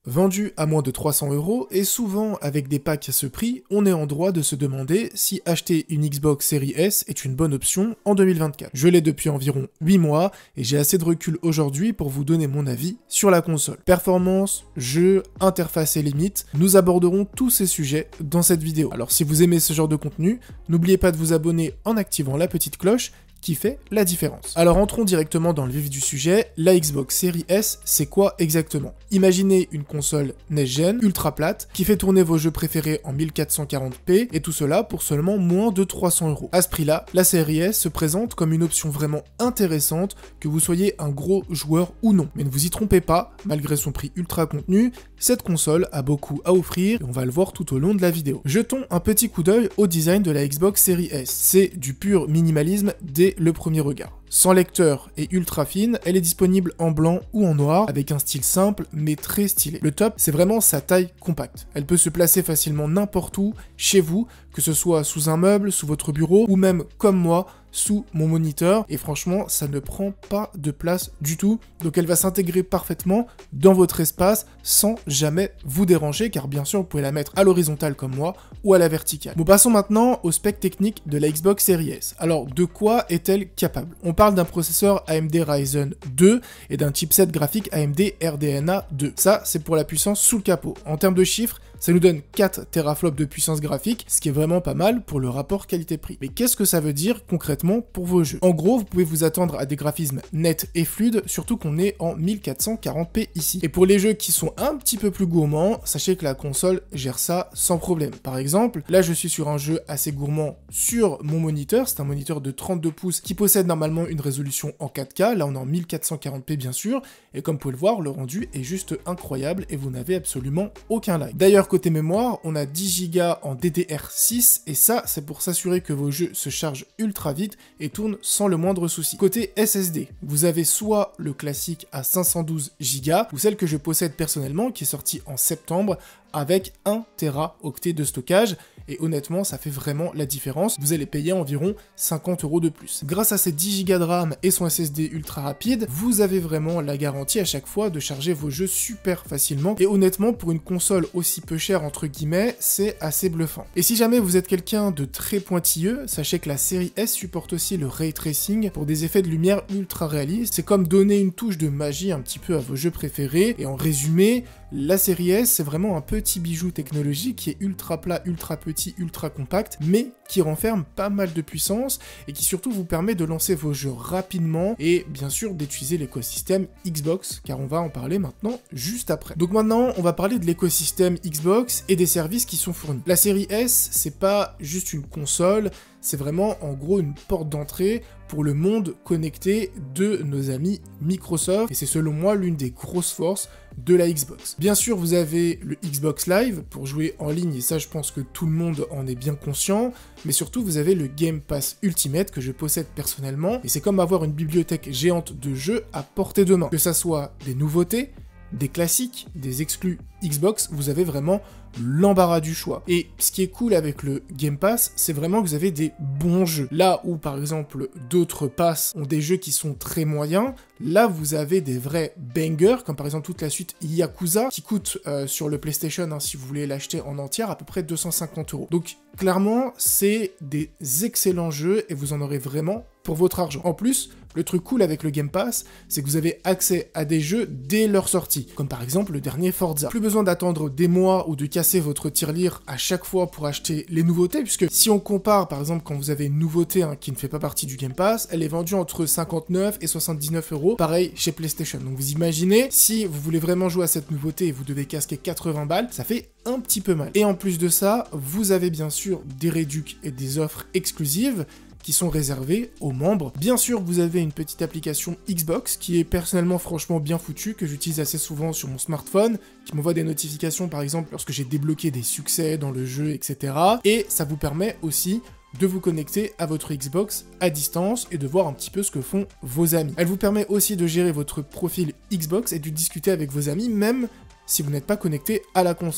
vendus à moins de 300 €, et souvent avec des packs à ce prix, on est en droit de se demander si acheter une Xbox Series S est une bonne option en 2024. Je l'ai depuis environ 8 mois, et j'ai assez de recul aujourd'hui pour vous donner mon avis sur la console. Performance, jeu, interface et limites, nous aborderons tous ces sujets dans cette vidéo. Alors si vous aimez ce genre de contenu, n'oubliez pas de vous abonner en activant la petite cloche qui fait la différence. Alors entrons directement dans le vif du sujet, la Xbox Series S, c'est quoi exactement? Imaginez une console next-gen, ultra plate, qui fait tourner vos jeux préférés en 1440p, et tout cela pour seulement moins de 300 €. À ce prix-là, la Series S se présente comme une option vraiment intéressante, que vous soyez un gros joueur ou non. Mais ne vous y trompez pas, malgré son prix ultra contenu, cette console a beaucoup à offrir, et on va le voir tout au long de la vidéo. Jetons un petit coup d'œil au design de la Xbox Series S. C'est du pur minimalisme dès le premier regard. Sans lecteur et ultra fine, elle est disponible en blanc ou en noir, avec un style simple mais très stylé. Le top, c'est vraiment sa taille compacte. Elle peut se placer facilement n'importe où, chez vous, que ce soit sous un meuble, sous votre bureau, ou même, comme moi, sous mon moniteur, et franchement, ça ne prend pas de place du tout, donc elle va s'intégrer parfaitement dans votre espace sans jamais vous déranger, car bien sûr, vous pouvez la mettre à l'horizontale comme moi, ou à la verticale. Bon, passons maintenant au spec technique de la Xbox Series S. Alors, de quoi est-elle capable? On parle d'un processeur AMD Ryzen 2 et d'un chipset graphique AMD RDNA 2. Ça, c'est pour la puissance sous le capot. En termes de chiffres, ça nous donne 4 teraflops de puissance graphique, ce qui est vraiment pas mal pour le rapport qualité-prix. Mais qu'est-ce que ça veut dire concrètement pour vos jeux? En gros, vous pouvez vous attendre à des graphismes nets et fluides, surtout qu'on est en 1440p ici. Et pour les jeux qui sont un petit peu plus gourmands, sachez que la console gère ça sans problème. Par exemple, là je suis sur un jeu assez gourmand sur mon moniteur, c'est un moniteur de 32 pouces qui possède normalement une résolution en 4K, là on est en 1440p bien sûr, et comme vous pouvez le voir, le rendu est juste incroyable et vous n'avez absolument aucun lag. D'ailleurs, côté mémoire, on a 10 Go en DDR6, et ça, c'est pour s'assurer que vos jeux se chargent ultra vite et tournent sans le moindre souci. Côté SSD, vous avez soit le classique à 512 Go, ou celle que je possède personnellement, qui est sortie en septembre, avec 1 Teraoctet de stockage, et honnêtement ça fait vraiment la différence, vous allez payer environ 50 € de plus. Grâce à ces 10 Go de RAM et son SSD ultra rapide, vous avez vraiment la garantie à chaque fois de charger vos jeux super facilement, et honnêtement pour une console aussi peu chère entre guillemets, c'est assez bluffant. Et si jamais vous êtes quelqu'un de très pointilleux, sachez que la série S supporte aussi le ray tracing pour des effets de lumière ultra réalistes, c'est comme donner une touche de magie un petit peu à vos jeux préférés, et en résumé, la série S, c'est vraiment un petit bijou technologique qui est ultra plat, ultra petit, ultra compact, mais qui renferme pas mal de puissance et qui surtout vous permet de lancer vos jeux rapidement et bien sûr d'utiliser l'écosystème Xbox, car on va en parler maintenant juste après. Donc maintenant, on va parler de l'écosystème Xbox et des services qui sont fournis. La série S, c'est pas juste une console, c'est vraiment en gros une porte d'entrée pour le monde connecté de nos amis Microsoft, et c'est selon moi l'une des grosses forces de la Xbox. Bien sûr, vous avez le Xbox Live pour jouer en ligne, et ça je pense que tout le monde en est bien conscient, mais surtout vous avez le Game Pass Ultimate que je possède personnellement, et c'est comme avoir une bibliothèque géante de jeux à portée de main. Que ça soit des nouveautés, des classiques, des exclus Xbox, vous avez vraiment l'embarras du choix. Et ce qui est cool avec le Game Pass, c'est vraiment que vous avez des bons jeux. Là où par exemple d'autres passes ont des jeux qui sont très moyens, là vous avez des vrais bangers, comme par exemple toute la suite Yakuza, qui coûte sur le PlayStation, hein, si vous voulez l'acheter en entière, à peu près 250 €. Donc clairement, c'est des excellents jeux et vous en aurez vraiment pour votre argent. En plus, le truc cool avec le Game Pass, c'est que vous avez accès à des jeux dès leur sortie, comme par exemple le dernier Forza. Plus besoin d'attendre des mois ou de casser votre tirelire à chaque fois pour acheter les nouveautés, puisque si on compare par exemple quand vous avez une nouveauté qui ne fait pas partie du Game Pass, elle est vendue entre 59 et 79 €, pareil chez PlayStation. Donc vous imaginez, si vous voulez vraiment jouer à cette nouveauté et vous devez casquer 80 balles, ça fait un petit peu mal. Et en plus de ça, vous avez bien sûr des réducs et des offres exclusives qui sont réservés aux membres. Bien sûr, vous avez une petite application Xbox qui est personnellement franchement bien foutue, que j'utilise assez souvent sur mon smartphone, qui m'envoie des notifications par exemple lorsque j'ai débloqué des succès dans le jeu, etc. Et ça vous permet aussi de vous connecter à votre Xbox à distance et de voir un petit peu ce que font vos amis. Elle vous permet aussi de gérer votre profil Xbox et de discuter avec vos amis même si vous n'êtes pas connecté à la console.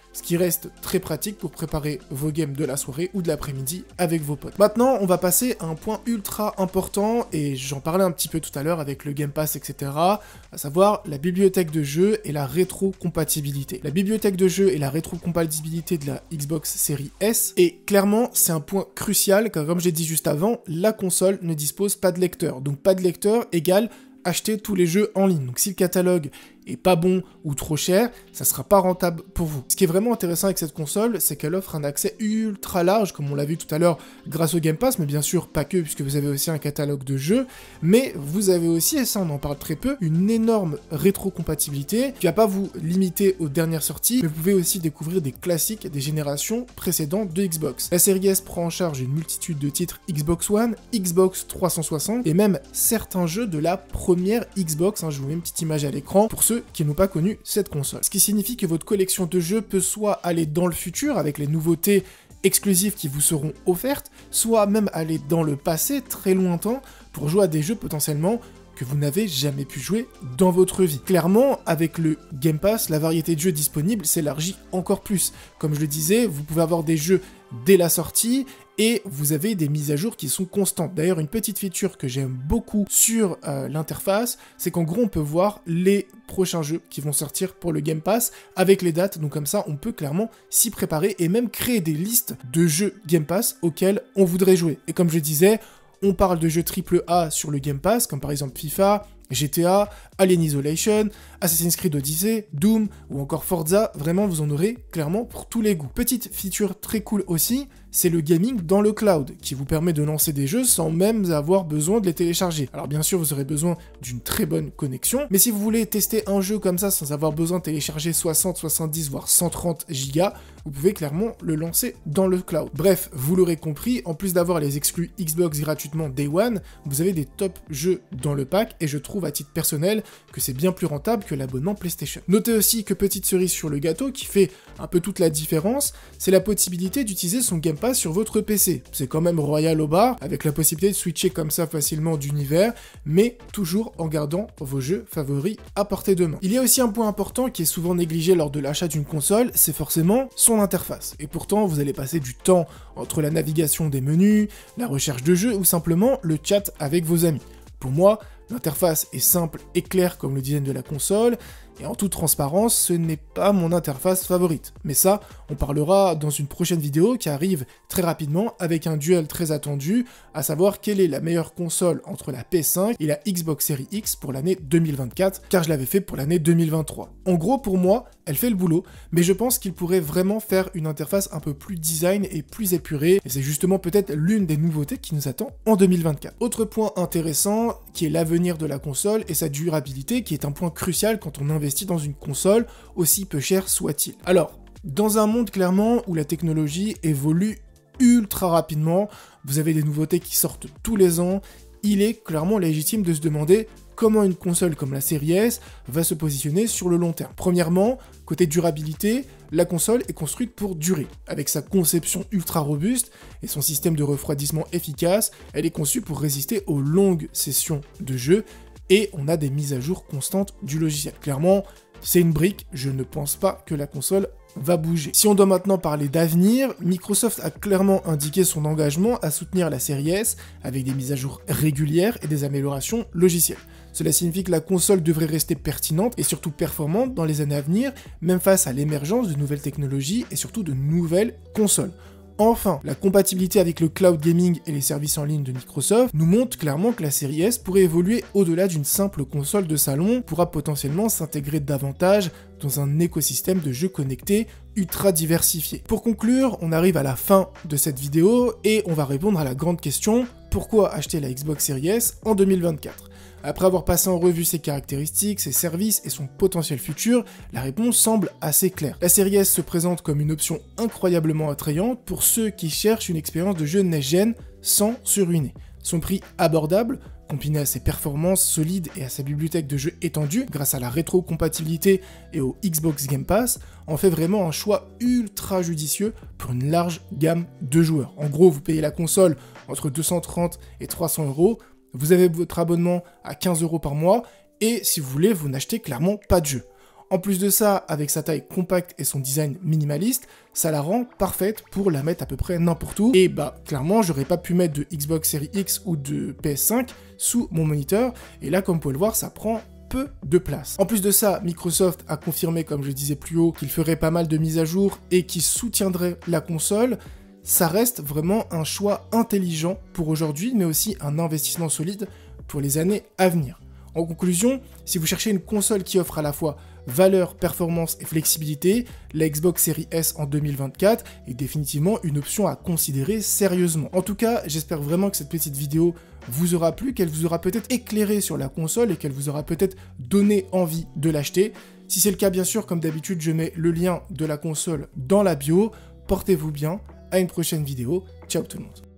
ce qui reste très pratique pour préparer vos games de la soirée ou de l'après-midi avec vos potes. Maintenant, on va passer à un point ultra important, et j'en parlais un petit peu tout à l'heure avec le Game Pass, etc., à savoir la bibliothèque de jeux et la rétrocompatibilité. La bibliothèque de jeux et la rétrocompatibilité de la Xbox Series S, et clairement, c'est un point crucial, car comme j'ai dit juste avant, la console ne dispose pas de lecteur. Donc pas de lecteur égale acheter tous les jeux en ligne. Donc si le catalogue est pas bon ou trop cher, ça sera pas rentable pour vous. Ce qui est vraiment intéressant avec cette console, c'est qu'elle offre un accès ultra large, comme on l'a vu tout à l'heure, grâce au Game Pass, mais bien sûr pas que, puisque vous avez aussi un catalogue de jeux, mais vous avez aussi, et ça on en parle très peu, une énorme rétrocompatibilité qui va pas vous limiter aux dernières sorties, mais vous pouvez aussi découvrir des classiques des générations précédentes de Xbox. La série S prend en charge une multitude de titres Xbox One, Xbox 360, et même certains jeux de la première Xbox, je vous mets une petite image à l'écran, pour ceux qui n'ont pas connu cette console. Ce qui signifie que votre collection de jeux peut soit aller dans le futur avec les nouveautés exclusives qui vous seront offertes, soit même aller dans le passé très lointain pour jouer à des jeux potentiellement que vous n'avez jamais pu jouer dans votre vie. Clairement, avec le Game Pass, la variété de jeux disponibles s'élargit encore plus. Comme je le disais, vous pouvez avoir des jeux dès la sortie, et vous avez des mises à jour qui sont constantes. D'ailleurs, une petite feature que j'aime beaucoup sur l'interface, c'est qu'en gros, on peut voir les prochains jeux qui vont sortir pour le Game Pass avec les dates. Donc comme ça, on peut clairement s'y préparer et même créer des listes de jeux Game Pass auxquels on voudrait jouer. Et comme je disais, on parle de jeux AAA sur le Game Pass, comme par exemple FIFA, GTA, Alien Isolation, Assassin's Creed Odyssey, Doom ou encore Forza. Vraiment, vous en aurez clairement pour tous les goûts. Petite feature très cool aussi, c'est le gaming dans le cloud, qui vous permet de lancer des jeux sans même avoir besoin de les télécharger. Alors bien sûr, vous aurez besoin d'une très bonne connexion, mais si vous voulez tester un jeu comme ça sans avoir besoin de télécharger 60, 70, voire 130 gigas, vous pouvez clairement le lancer dans le cloud. Bref, vous l'aurez compris, en plus d'avoir les exclus Xbox gratuitement Day One, vous avez des top jeux dans le pack, et je trouve à titre personnel que c'est bien plus rentable que l'abonnement PlayStation. Notez aussi que petite cerise sur le gâteau, qui fait un peu toute la différence, c'est la possibilité d'utiliser son Game Pass sur votre PC. C'est quand même royal au bar, avec la possibilité de switcher comme ça facilement d'univers, mais toujours en gardant vos jeux favoris à portée de main. Il y a aussi un point important qui est souvent négligé lors de l'achat d'une console, c'est forcément son interface. Et pourtant, vous allez passer du temps entre la navigation des menus, la recherche de jeux ou simplement le chat avec vos amis. Pour moi, l'interface est simple et claire comme le design de la console, et en toute transparence, ce n'est pas mon interface favorite. Mais ça, on parlera dans une prochaine vidéo qui arrive très rapidement avec un duel très attendu, à savoir quelle est la meilleure console entre la PS5 et la Xbox Series X pour l'année 2024, car je l'avais fait pour l'année 2023. En gros, pour moi, elle fait le boulot, mais je pense qu'il pourrait vraiment faire une interface un peu plus design et plus épurée, et c'est justement peut-être l'une des nouveautés qui nous attend en 2024. Autre point intéressant, qui est l'avenir de la console et sa durabilité, qui est un point crucial quand on investit dans une console, aussi peu chère soit-il. Alors, dans un monde clairement où la technologie évolue ultra rapidement, vous avez des nouveautés qui sortent tous les ans, il est clairement légitime de se demander comment une console comme la série S va se positionner sur le long terme. Premièrement, côté durabilité, la console est construite pour durer. Avec sa conception ultra robuste et son système de refroidissement efficace, elle est conçue pour résister aux longues sessions de jeu, et on a des mises à jour constantes du logiciel. Clairement, c'est une brique, je ne pense pas que la console va bouger. Si on doit maintenant parler d'avenir, Microsoft a clairement indiqué son engagement à soutenir la série S avec des mises à jour régulières et des améliorations logicielles. Cela signifie que la console devrait rester pertinente et surtout performante dans les années à venir, même face à l'émergence de nouvelles technologies et surtout de nouvelles consoles. Enfin, la compatibilité avec le cloud gaming et les services en ligne de Microsoft nous montre clairement que la série S pourrait évoluer au-delà d'une simple console de salon, pourra potentiellement s'intégrer davantage dans un écosystème de jeux connectés ultra diversifié. Pour conclure, on arrive à la fin de cette vidéo et on va répondre à la grande question: pourquoi acheter la Xbox Series S en 2024 ? Après avoir passé en revue ses caractéristiques, ses services et son potentiel futur, la réponse semble assez claire. La série S se présente comme une option incroyablement attrayante pour ceux qui cherchent une expérience de jeu next-gen sans se ruiner. Son prix abordable, combiné à ses performances solides et à sa bibliothèque de jeux étendue grâce à la rétrocompatibilité et au Xbox Game Pass, en fait vraiment un choix ultra judicieux pour une large gamme de joueurs. En gros, vous payez la console entre 230 et 300 €, vous avez votre abonnement à 15 € par mois, et si vous voulez, vous n'achetez clairement pas de jeu. En plus de ça, avec sa taille compacte et son design minimaliste, ça la rend parfaite pour la mettre à peu près n'importe où. Et bah, clairement, j'aurais pas pu mettre de Xbox Series X ou de PS5 sous mon moniteur. Et là, comme vous pouvez le voir, ça prend peu de place. En plus de ça, Microsoft a confirmé, comme je disais plus haut, qu'il ferait pas mal de mises à jour et qu'il soutiendrait la console. Ça reste vraiment un choix intelligent pour aujourd'hui, mais aussi un investissement solide pour les années à venir. En conclusion, si vous cherchez une console qui offre à la fois valeur, performance et flexibilité, la Xbox Series S en 2024 est définitivement une option à considérer sérieusement. En tout cas, j'espère vraiment que cette petite vidéo vous aura plu, qu'elle vous aura peut-être éclairé sur la console et qu'elle vous aura peut-être donné envie de l'acheter. Si c'est le cas, bien sûr, comme d'habitude, je mets le lien de la console dans la bio. Portez-vous bien, à une prochaine vidéo. Ciao tout le monde.